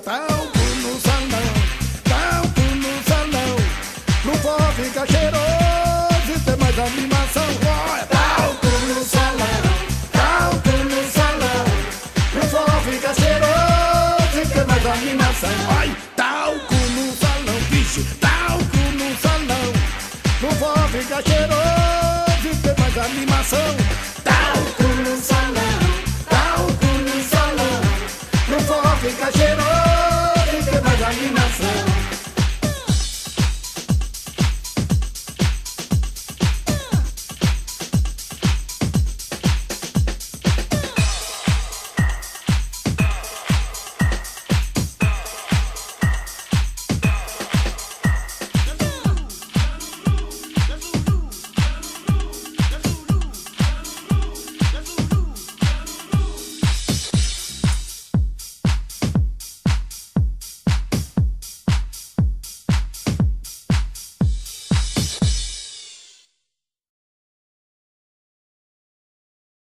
talco no salão, talco no salão. Pro forró ficar cheiroso e ter mais animação. Olha, talco no salão, talco no salão. Pro forró ficar cheiroso e ter mais animação. Ai, talco no salão, bicho, talco no salão. Pro forró ficar cheiroso e ter mais animação. Talco no salão.